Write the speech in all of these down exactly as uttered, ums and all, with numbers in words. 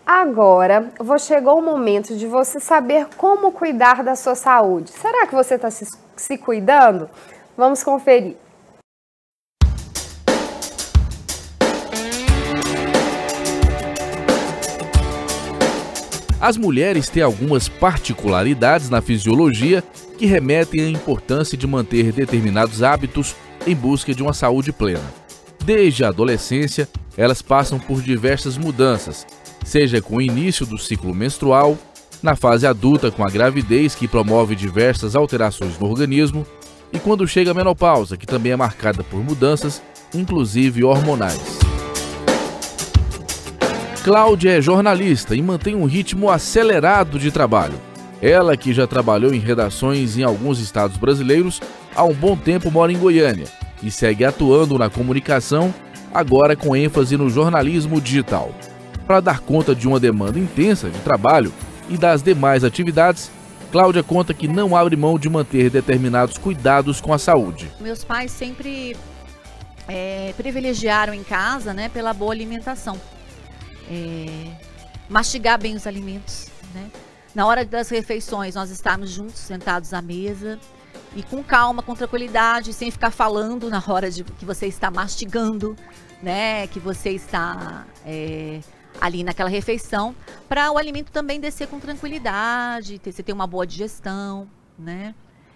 Agora, chegou o momento de você saber como cuidar da sua saúde. Será que você está se, se cuidando? Vamos conferir. As mulheres têm algumas particularidades na fisiologia que remetem à importância de manter determinados hábitos em busca de uma saúde plena. Desde a adolescência, elas passam por diversas mudanças, seja com o início do ciclo menstrual, na fase adulta com a gravidez, que promove diversas alterações no organismo, e quando chega a menopausa, que também é marcada por mudanças, inclusive hormonais. Cláudia é jornalista e mantém um ritmo acelerado de trabalho. Ela, que já trabalhou em redações em alguns estados brasileiros, há um bom tempo mora em Goiânia e segue atuando na comunicação, agora com ênfase no jornalismo digital. Para dar conta de uma demanda intensa de trabalho e das demais atividades, Cláudia conta que não abre mão de manter determinados cuidados com a saúde. Meus pais sempre é, privilegiaram em casa, né, pela boa alimentação. É, mastigar bem os alimentos, né? Na hora das refeições, nós estarmos juntos, sentados à mesa e com calma, com tranquilidade, sem ficar falando na hora de que você está mastigando, né? Que você está é, ali naquela refeição, para o alimento também descer com tranquilidade, ter, você ter uma boa digestão, né?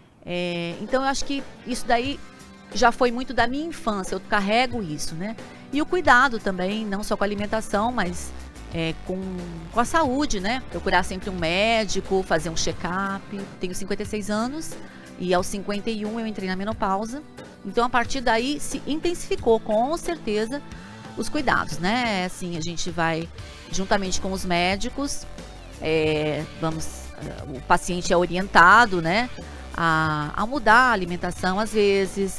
É, então eu acho que isso daí já foi muito da minha infância, eu carrego isso, né? E o cuidado também, não só com a alimentação, mas é, com, com a saúde, né? Procurar sempre um médico, fazer um check-up. Tenho cinquenta e seis anos e aos cinquenta e um eu entrei na menopausa. Então a partir daí se intensificou, com certeza, os cuidados, né? Assim, a gente vai juntamente com os médicos, é, vamos, o paciente é orientado, né? A, a mudar a alimentação às vezes,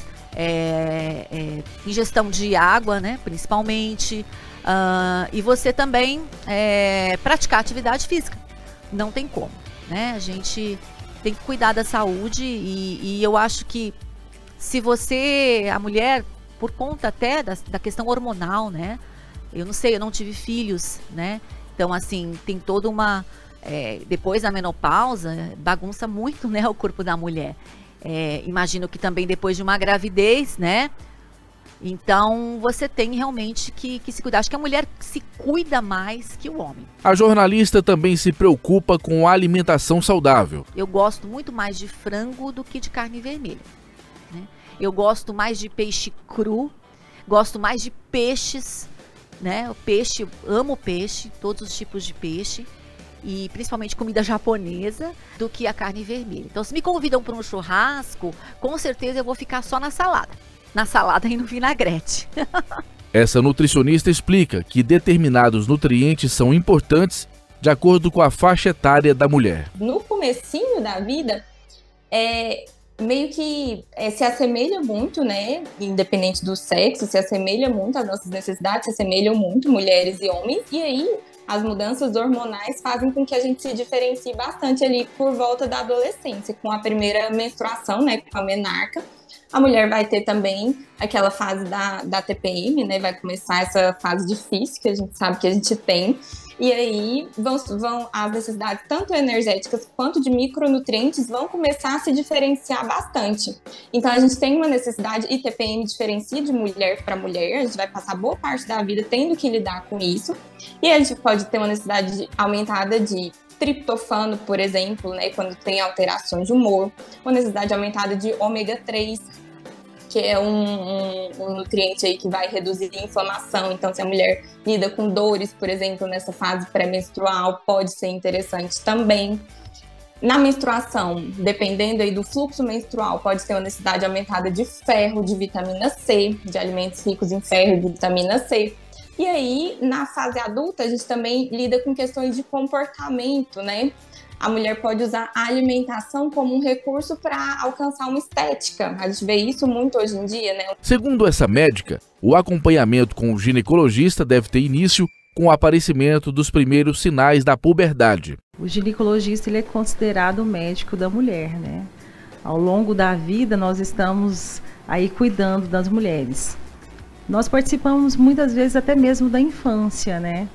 é, é, ingestão de água, né? Principalmente, uh, e você também é, praticar atividade física. Não tem como, né? A gente tem que cuidar da saúde e, e eu acho que se você, a mulher, por conta até da, da questão hormonal, né? Eu não sei, eu não tive filhos, né? Então, assim, tem toda uma... É, depois da menopausa, bagunça muito, né, o corpo da mulher. É, imagino que também depois de uma gravidez, né? Então, você tem realmente que, que se cuidar. Acho que a mulher se cuida mais que o homem. A jornalista também se preocupa com a alimentação saudável. Eu gosto muito mais de frango do que de carne vermelha, né? Eu gosto mais de peixe cru, gosto mais de peixes, né? O peixe, amo peixe, todos os tipos de peixe. E principalmente comida japonesa, do que a carne vermelha. Então, se me convidam para um churrasco, com certeza eu vou ficar só na salada. Na salada e no vinagrete. Essa nutricionista explica que determinados nutrientes são importantes de acordo com a faixa etária da mulher. No comecinho da vida, é, meio que é, se assemelha muito, né? Independente do sexo, se assemelha muito, as nossas necessidades se assemelham muito, mulheres e homens. E aí, as mudanças hormonais fazem com que a gente se diferencie bastante ali por volta da adolescência, com a primeira menstruação, né, com a menarca. A mulher vai ter também aquela fase da, da T P M, né, vai começar essa fase difícil que a gente sabe que a gente tem. E aí vão, vão as necessidades tanto energéticas quanto de micronutrientes vão começar a se diferenciar bastante. Então a gente tem uma necessidade, e T P M diferencia de mulher para mulher, a gente vai passar boa parte da vida tendo que lidar com isso. E a gente pode ter uma necessidade aumentada de triptofano, por exemplo, né, quando tem alterações de humor, uma necessidade aumentada de ômega três, que é um, um, um nutriente aí que vai reduzir a inflamação. Então, se a mulher lida com dores, por exemplo, nessa fase pré-menstrual, pode ser interessante também. Na menstruação, dependendo aí do fluxo menstrual, pode ter uma necessidade aumentada de ferro, de vitamina C, de alimentos ricos em ferro e vitamina C. E aí, na fase adulta, a gente também lida com questões de comportamento, né? A mulher pode usar a alimentação como um recurso para alcançar uma estética. A gente vê isso muito hoje em dia, né? Segundo essa médica, o acompanhamento com o ginecologista deve ter início com o aparecimento dos primeiros sinais da puberdade. O ginecologista, ele é considerado o médico da mulher, né? Ao longo da vida, nós estamos aí cuidando das mulheres. Nós participamos muitas vezes até mesmo da infância, né?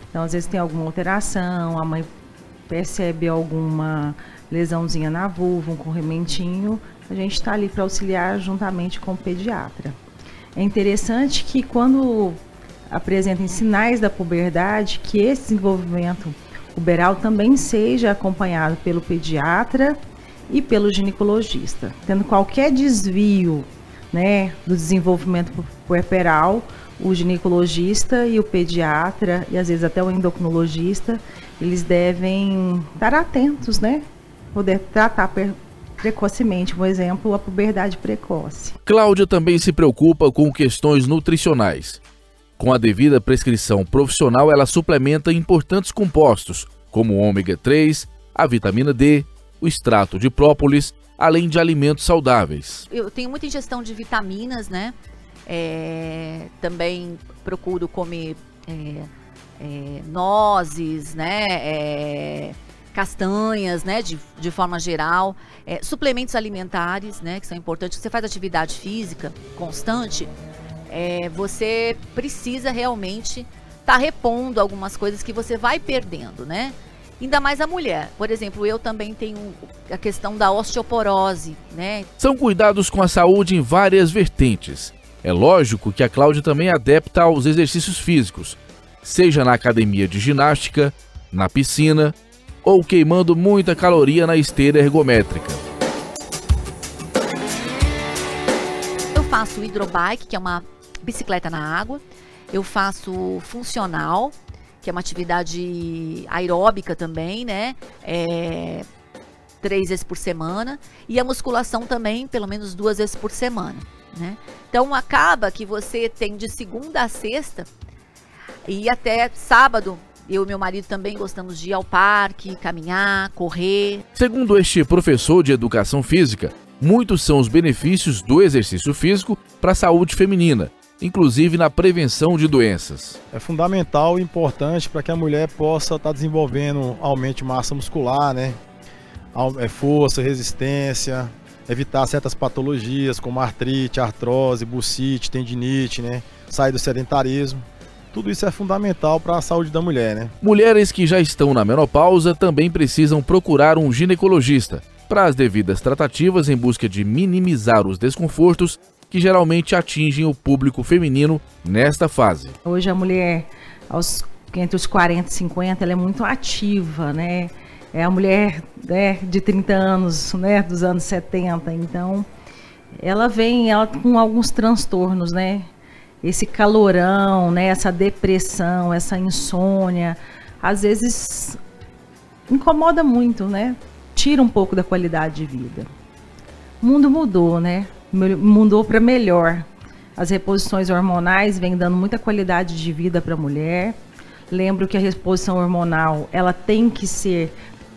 Então, às vezes tem alguma alteração, a mãe percebe alguma lesãozinha na vulva, um corrimentinho, a gente está ali para auxiliar juntamente com o pediatra. É interessante que quando apresentem sinais da puberdade, que esse desenvolvimento puberal também seja acompanhado pelo pediatra e pelo ginecologista. Tendo qualquer desvio, né, do desenvolvimento puerperal, o ginecologista e o pediatra, e às vezes até o endocrinologista, eles devem estar atentos, né? Poder tratar precocemente, por exemplo, a puberdade precoce. Cláudia também se preocupa com questões nutricionais. Com a devida prescrição profissional, ela suplementa importantes compostos, como o ômega três, a vitamina D, o extrato de própolis, além de alimentos saudáveis. Eu tenho muita ingestão de vitaminas, né? É, também procuro comer é, é, nozes, né? É, castanhas, né? De, de forma geral. É, suplementos alimentares, né? Que são importantes. Você faz atividade física constante, é, você precisa realmente estar tá repondo algumas coisas que você vai perdendo, né? Ainda mais a mulher. Por exemplo, eu também tenho a questão da osteoporose, né? São cuidados com a saúde em várias vertentes. É lógico que a Cláudia também é adepta aos exercícios físicos, seja na academia de ginástica, na piscina ou queimando muita caloria na esteira ergométrica. Eu faço hidrobike, que é uma bicicleta na água. Eu faço funcional, que é uma atividade aeróbica também, né? É, três vezes por semana. E a musculação também, pelo menos duas vezes por semana, né? Então acaba que você tem de segunda a sexta e até sábado, eu e meu marido também gostamos de ir ao parque, caminhar, correr. Segundo este professor de educação física, muitos são os benefícios do exercício físico para a saúde feminina, inclusive na prevenção de doenças. É fundamental e importante para que a mulher possa estar desenvolvendo, aumente massa muscular, né? Força, resistência, evitar certas patologias como artrite, artrose, bursite, tendinite, né? Sair do sedentarismo. Tudo isso é fundamental para a saúde da mulher, né? Mulheres que já estão na menopausa também precisam procurar um ginecologista para as devidas tratativas em busca de minimizar os desconfortos que geralmente atingem o público feminino nesta fase. Hoje a mulher, aos, entre os quarenta e cinquenta, ela é muito ativa, né? É a mulher, né, de trinta anos, né, dos anos setenta, então ela vem ela com alguns transtornos, né? Esse calorão, né, essa depressão, essa insônia, às vezes incomoda muito, né? Tira um pouco da qualidade de vida. O mundo mudou, né? Mudou para melhor. As reposições hormonais vêm dando muita qualidade de vida para a mulher. Lembro que a reposição hormonal, ela tem que ser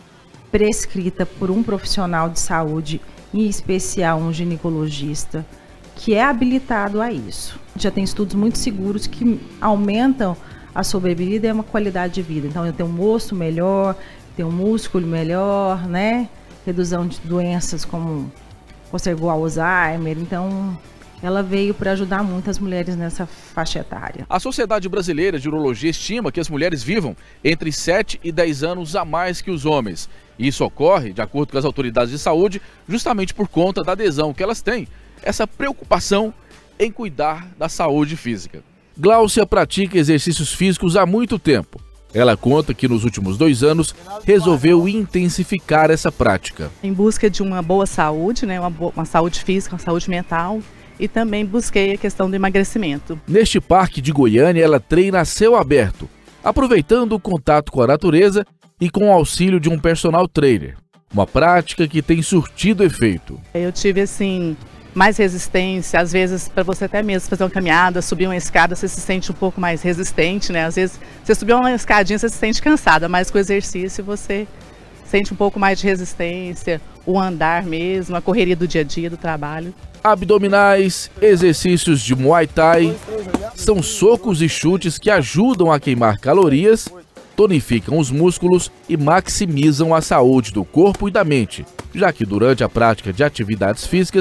prescrita por um profissional de saúde, em especial um ginecologista, que é habilitado a isso. Já tem estudos muito seguros que aumentam a sobrevida e uma qualidade de vida. Então eu tenho um osso melhor, tenho um músculo melhor, né? Redução de doenças como postergou Alzheimer. Então ela veio para ajudar muitas mulheres nessa faixa etária. A Sociedade Brasileira de Urologia estima que as mulheres vivam entre sete e dez anos a mais que os homens. E isso ocorre, de acordo com as autoridades de saúde, justamente por conta da adesão que elas têm, essa preocupação em cuidar da saúde física. Gláucia pratica exercícios físicos há muito tempo. Ela conta que nos últimos dois anos resolveu intensificar essa prática. Em busca de uma boa saúde, né, uma, boa, uma saúde física, uma saúde mental, e também busquei a questão do emagrecimento. Neste parque de Goiânia, ela treina a céu aberto, aproveitando o contato com a natureza e com o auxílio de um personal trainer. Uma prática que tem surtido efeito. Eu tive, assim, mais resistência. Às vezes, para você até mesmo fazer uma caminhada, subir uma escada, você se sente um pouco mais resistente, né? Às vezes, você subiu uma escadinha, você se sente cansada, mas com o exercício você sente um pouco mais de resistência, o andar mesmo, a correria do dia a dia, do trabalho. Abdominais, exercícios de Muay Thai, são socos e chutes que ajudam a queimar calorias, tonificam os músculos e maximizam a saúde do corpo e da mente, já que durante a prática de atividades físicas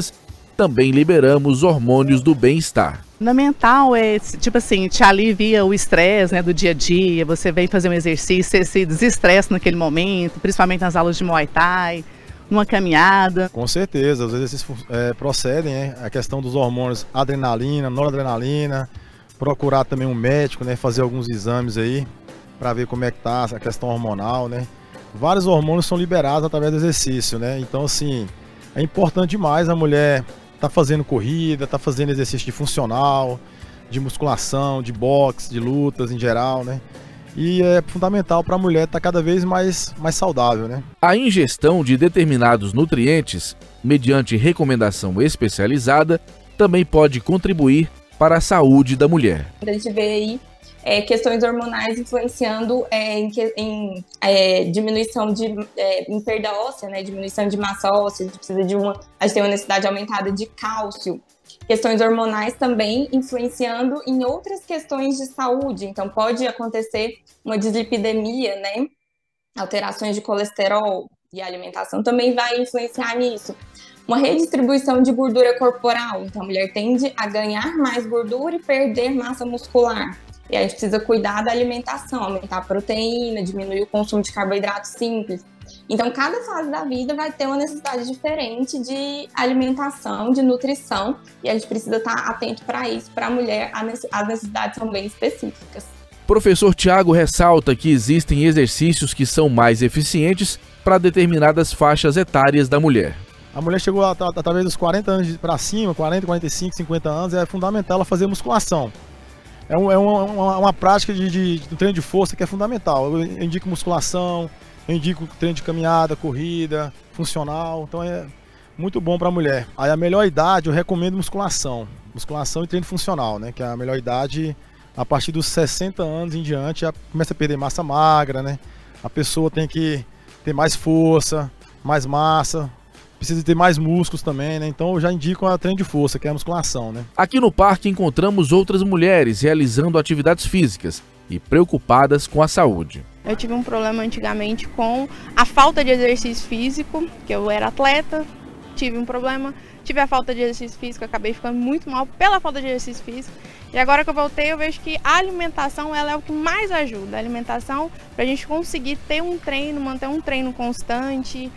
também liberamos hormônios do bem-estar. Fundamental é, tipo assim, te alivia o estresse, né, do dia a dia, você vem fazer um exercício, você se desestressa naquele momento, principalmente nas aulas de Muay Thai, numa caminhada. Com certeza, os exercícios é, procedem, né, a questão dos hormônios adrenalina, noradrenalina, procurar também um médico, né, fazer alguns exames aí, para ver como é que tá a questão hormonal, né. Vários hormônios são liberados através do exercício, né, então assim, é importante demais a mulher tá fazendo corrida, tá fazendo exercício de funcional, de musculação, de boxe, de lutas em geral, né? E é fundamental para a mulher estar cada vez mais, mais saudável, né? A ingestão de determinados nutrientes, mediante recomendação especializada, também pode contribuir para a saúde da mulher. A gente vê aí é, questões hormonais influenciando é, em, em é, diminuição de é, em perda óssea, né? Diminuição de massa óssea, a gente precisa de uma, a gente tem uma necessidade aumentada de cálcio. Questões hormonais também influenciando em outras questões de saúde, então pode acontecer uma dislipidemia, né? Alterações de colesterol e a alimentação também vai influenciar nisso. Uma redistribuição de gordura corporal, então a mulher tende a ganhar mais gordura e perder massa muscular. E a gente precisa cuidar da alimentação, aumentar a proteína, diminuir o consumo de carboidratos simples. Então, cada fase da vida vai ter uma necessidade diferente de alimentação, de nutrição, e a gente precisa estar atento para isso. Para a mulher, as necessidades são bem específicas. Professor Tiago ressalta que existem exercícios que são mais eficientes para determinadas faixas etárias da mulher. A mulher chegou a, a, através dos quarenta anos para cima, quarenta, quarenta e cinco, cinquenta anos, é fundamental ela fazer musculação. É, um, é uma, uma, uma prática de, de, de treino de força que é fundamental. Eu indico musculação, eu indico treino de caminhada, corrida, funcional. Então é muito bom para a mulher. Aí a melhor idade eu recomendo musculação. Musculação e treino funcional, né? Que é a melhor idade a partir dos sessenta anos em diante, já começa a perder massa magra, né? A pessoa tem que ter mais força, mais massa. Precisa ter mais músculos também, né? Então eu já indico a treino de força, que é a musculação, né? Aqui no parque encontramos outras mulheres realizando atividades físicas e preocupadas com a saúde. Eu tive um problema antigamente com a falta de exercício físico, que eu era atleta, tive um problema, tive a falta de exercício físico, acabei ficando muito mal pela falta de exercício físico. E agora que eu voltei, eu vejo que a alimentação ela é o que mais ajuda. A alimentação para a gente conseguir ter um treino, manter um treino constante,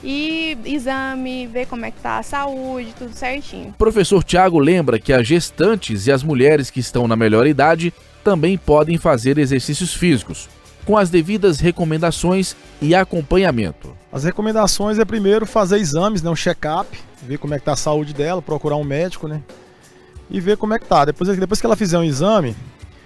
e exame, ver como é que tá a saúde, tudo certinho. Professor Tiago lembra que as gestantes e as mulheres que estão na melhor idade também podem fazer exercícios físicos, com as devidas recomendações e acompanhamento. As recomendações é primeiro fazer exames, né, um check-up, ver como é que tá a saúde dela, procurar um médico, né, e ver como é que tá. Depois, depois que ela fizer um exame,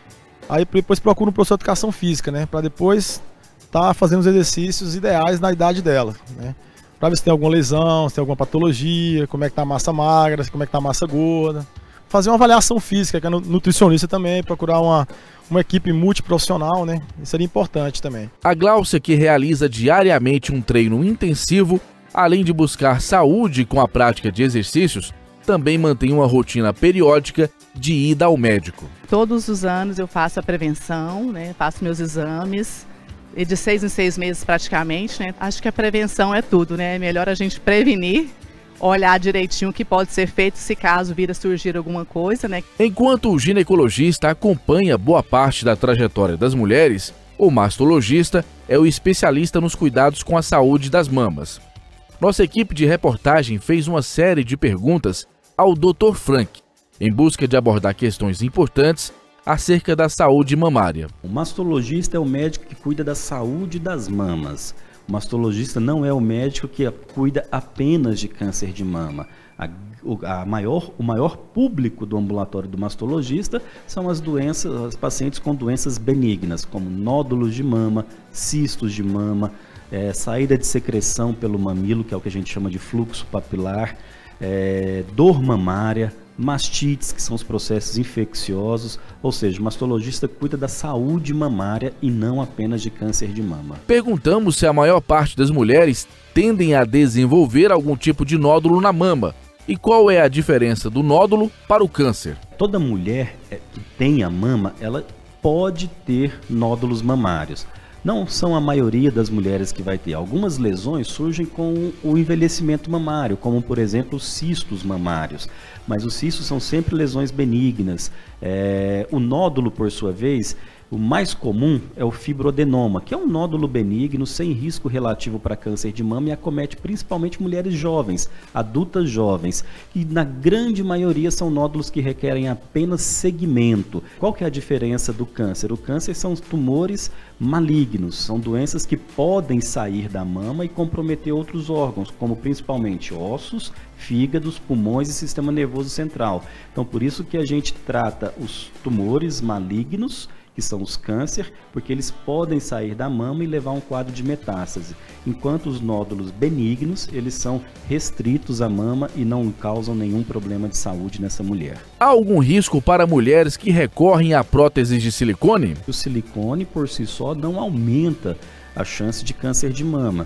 aí depois procura um professor de educação física, né, para depois tá fazendo os exercícios ideais na idade dela, né. Para ver se tem alguma lesão, se tem alguma patologia, como é que tá a massa magra, como é que tá a massa gorda. Fazer uma avaliação física, que é nutricionista também, procurar uma, uma equipe multiprofissional, né? Isso seria importante também. A Gláucia, que realiza diariamente um treino intensivo, além de buscar saúde com a prática de exercícios, também mantém uma rotina periódica de ida ao médico. Todos os anos eu faço a prevenção, né? Faço meus exames. E de seis em seis meses praticamente, né? Acho que a prevenção é tudo, né? É melhor a gente prevenir, olhar direitinho o que pode ser feito se caso vir a surgir alguma coisa, né? Enquanto o ginecologista acompanha boa parte da trajetória das mulheres, o mastologista é o especialista nos cuidados com a saúde das mamas. Nossa equipe de reportagem fez uma série de perguntas ao doutor Frank, em busca de abordar questões importantes acerca da saúde mamária. O mastologista é o médico que cuida da saúde das mamas. O mastologista não é o médico que cuida apenas de câncer de mama. A, o, a maior, o maior público do ambulatório do mastologista são as doenças, os pacientes com doenças benignas, como nódulos de mama, cistos de mama, é, saída de secreção pelo mamilo, que é o que a gente chama de fluxo papilar, é, dor mamária, mastites, que são os processos infecciosos, ou seja, o mastologista cuida da saúde mamária e não apenas de câncer de mama. Perguntamos se a maior parte das mulheres tendem a desenvolver algum tipo de nódulo na mama e qual é a diferença do nódulo para o câncer. Toda mulher que tem a mama, ela pode ter nódulos mamários. Não são a maioria das mulheres que vai ter. Algumas lesões surgem com o envelhecimento mamário, como por exemplo os cistos mamários. Mas os cistos são sempre lesões benignas. É, o nódulo, por sua vez, o mais comum é o fibroadenoma, que é um nódulo benigno sem risco relativo para câncer de mama e acomete principalmente mulheres jovens, adultas jovens, que na grande maioria são nódulos que requerem apenas segmento. Qual que é a diferença do câncer? O câncer são os tumores malignos, são doenças que podem sair da mama e comprometer outros órgãos, como principalmente ossos, fígados, pulmões e sistema nervoso central. Então, por isso que a gente trata os tumores malignos, que são os câncer, porque eles podem sair da mama e levar a um quadro de metástase, enquanto os nódulos benignos, eles são restritos à mama e não causam nenhum problema de saúde nessa mulher. Há algum risco para mulheres que recorrem a próteses de silicone? O silicone, por si só, não aumenta a chance de câncer de mama.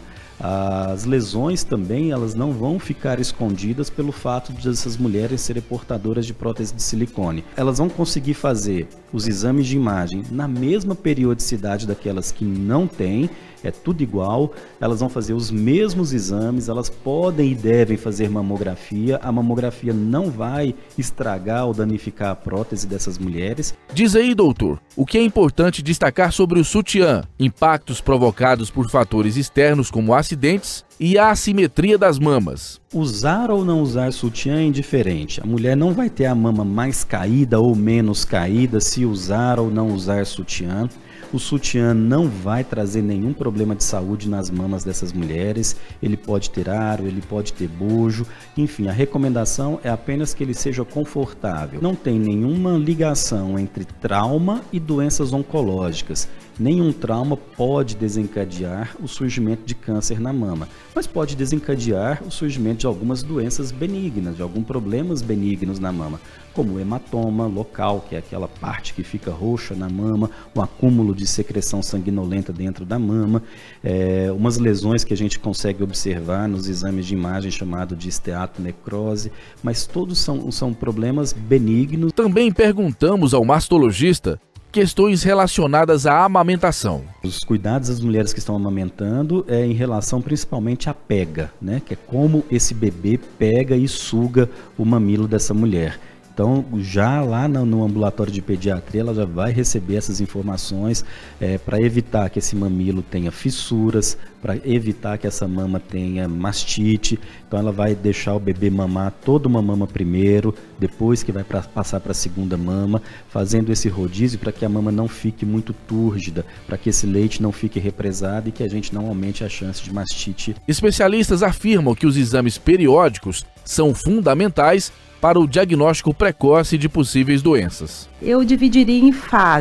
As lesões também, elas não vão ficar escondidas pelo fato de essas mulheres serem portadoras de prótese de silicone. Elas vão conseguir fazer os exames de imagem na mesma periodicidade daquelas que não têm, é tudo igual, elas vão fazer os mesmos exames, elas podem e devem fazer mamografia, a mamografia não vai estragar ou danificar a prótese dessas mulheres. Diz aí, doutor, o que é importante destacar sobre o sutiã, impactos provocados por fatores externos como acidentes e a assimetria das mamas. Usar ou não usar sutiã é indiferente. A mulher não vai ter a mama mais caída ou menos caída se usar ou não usar sutiã. O sutiã não vai trazer nenhum problema de saúde nas mamas dessas mulheres. Ele pode ter aro, ele pode ter bojo. Enfim, a recomendação é apenas que ele seja confortável. Não tem nenhuma ligação entre trauma e doenças oncológicas. Nenhum trauma pode desencadear o surgimento de câncer na mama, mas pode desencadear o surgimento de algumas doenças benignas, de alguns problemas benignos na mama, como o hematoma local, que é aquela parte que fica roxa na mama, um acúmulo de secreção sanguinolenta dentro da mama, é, umas lesões que a gente consegue observar nos exames de imagem chamado de esteatonecrose, mas todos são, são problemas benignos. Também perguntamos ao mastologista questões relacionadas à amamentação. Os cuidados das mulheres que estão amamentando é em relação principalmente à pega, né? Que é como esse bebê pega e suga o mamilo dessa mulher. Então, já lá no, no ambulatório de pediatria, ela já vai receber essas informações é, para evitar que esse mamilo tenha fissuras, para evitar que essa mama tenha mastite. Então, ela vai deixar o bebê mamar toda uma mama primeiro, depois que vai pra, passar para a segunda mama, fazendo esse rodízio para que a mama não fique muito túrgida, para que esse leite não fique represado e que a gente não aumente a chance de mastite. Especialistas afirmam que os exames periódicos são fundamentais para o diagnóstico precoce de possíveis doenças. Eu dividiria em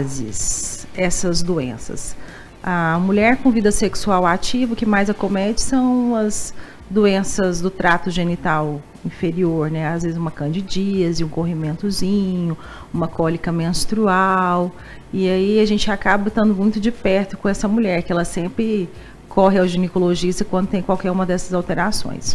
fases essas doenças. A mulher com vida sexual ativa, o que mais acomete são as doenças do trato genital inferior, né? Às vezes uma candidíase, um corrimentozinho, uma cólica menstrual. E aí a gente acaba estando muito de perto com essa mulher, que ela sempre corre ao ginecologista quando tem qualquer uma dessas alterações.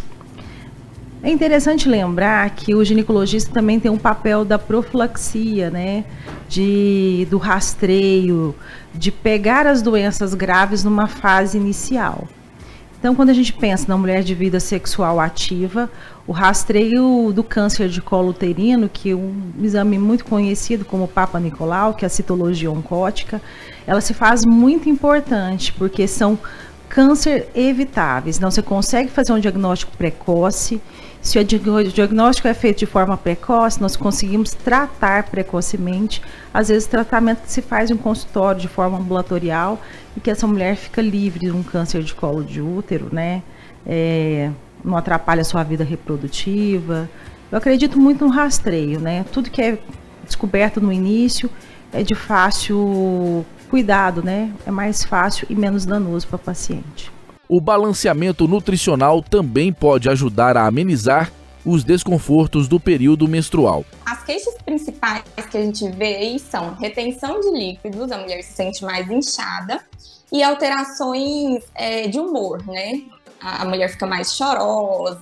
É interessante lembrar que o ginecologista também tem um papel da profilaxia, né? De, do rastreio, de pegar as doenças graves numa fase inicial. Então, quando a gente pensa na mulher de vida sexual ativa, o rastreio do câncer de colo uterino, que é um exame muito conhecido como Papa Nicolau, que é a citologia oncótica, ela se faz muito importante, porque são câncer evitáveis. Então, você consegue fazer um diagnóstico precoce. Se o diagnóstico é feito de forma precoce, nós conseguimos tratar precocemente. Às vezes, o tratamento se faz em um consultório de forma ambulatorial e que essa mulher fica livre de um câncer de colo de útero, né? É, não atrapalha a sua vida reprodutiva. Eu acredito muito no rastreio, né? Tudo que é descoberto no início é de fácil cuidado, né? É mais fácil e menos danoso para a paciente. O balanceamento nutricional também pode ajudar a amenizar os desconfortos do período menstrual. As queixas principais que a gente vê aí são retenção de líquidos, a mulher se sente mais inchada, e alterações é, de humor, né? A mulher fica mais chorosa,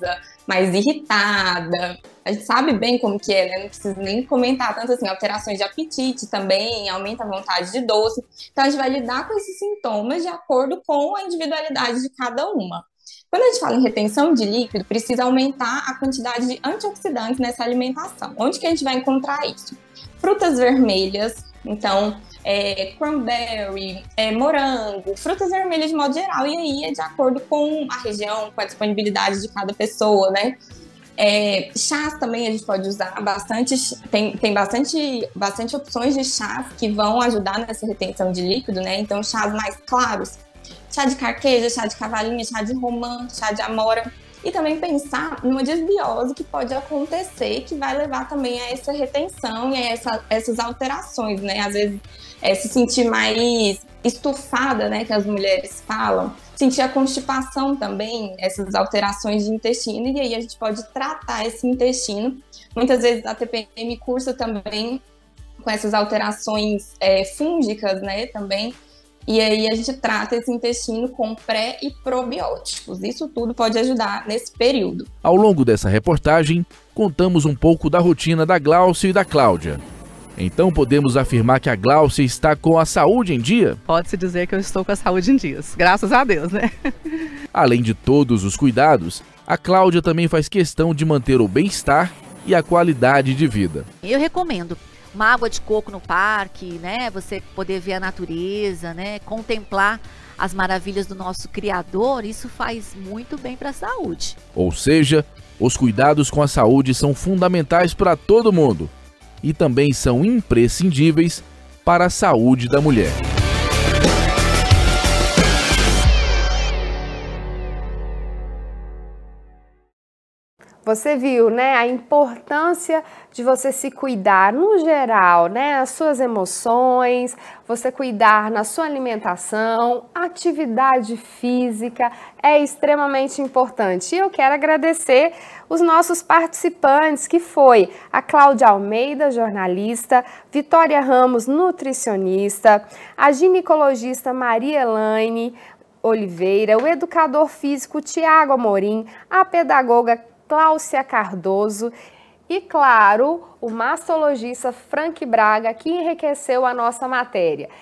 mais irritada. A gente sabe bem como que é, né? Não precisa nem comentar tanto assim, alterações de apetite também, aumenta a vontade de doce. Então a gente vai lidar com esses sintomas de acordo com a individualidade de cada uma. Quando a gente fala em retenção de líquido, precisa aumentar a quantidade de antioxidantes nessa alimentação. Onde que a gente vai encontrar isso? Frutas vermelhas, então é, cranberry, é, morango, frutas vermelhas de modo geral, e aí é de acordo com a região, com a disponibilidade de cada pessoa, né? É, chás também a gente pode usar bastante, tem, tem bastante, bastante opções de chás que vão ajudar nessa retenção de líquido, né? Então chás mais claros, chá de carqueja, chá de cavalinha, chá de romã, chá de amora. E também pensar numa desbiose que pode acontecer, que vai levar também a essa retenção e a essa, essas alterações, né? Às vezes, é, se sentir mais estufada, né? Que as mulheres falam. Sentir a constipação também, essas alterações de intestino. E aí a gente pode tratar esse intestino. Muitas vezes a T P M cursa também com essas alterações é, fúngicas, né? Também. E aí a gente trata esse intestino com pré e probióticos. Isso tudo pode ajudar nesse período. Ao longo dessa reportagem, contamos um pouco da rotina da Gláucia e da Cláudia. Então podemos afirmar que a Gláucia está com a saúde em dia? Pode-se dizer que eu estou com a saúde em dias, graças a Deus, né? Além de todos os cuidados, a Cláudia também faz questão de manter o bem-estar e a qualidade de vida. Eu recomendo uma água de coco no parque, né? Você poder ver a natureza, né? Contemplar as maravilhas do nosso Criador, isso faz muito bem para a saúde. Ou seja, os cuidados com a saúde são fundamentais para todo mundo e também são imprescindíveis para a saúde da mulher. Você viu, né, a importância de você se cuidar no geral, né, as suas emoções, você cuidar na sua alimentação, atividade física é extremamente importante. E eu quero agradecer os nossos participantes, que foi a Cláudia Almeida, jornalista, Vitória Ramos, nutricionista, a ginecologista Maria Elaine Oliveira, o educador físico Tiago Amorim, a pedagoga Cláucia Cardoso e, claro, o mastologista Frank Braga, que enriqueceu a nossa matéria.